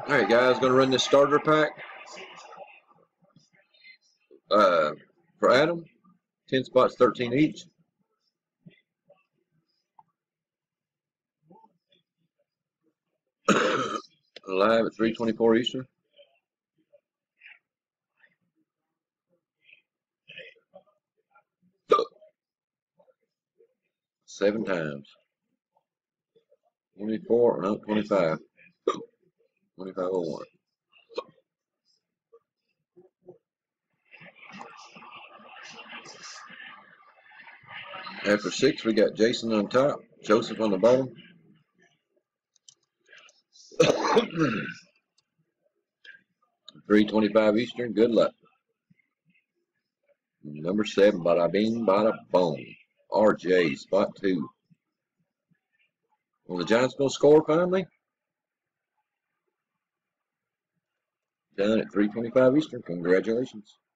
Alright guys, going to run this starter pack for Adam. 10 spots, 13 each. Live at 3:24 Eastern. Seven times. 24, no, 25. 2501. After 6, we got Jason on top, Joseph on the bottom. 3:25 Eastern, good luck. Number 7, bada bing, bada boom. RJ, spot 2. Will the Giants go score finally? Done at 3:25 Eastern. Congratulations.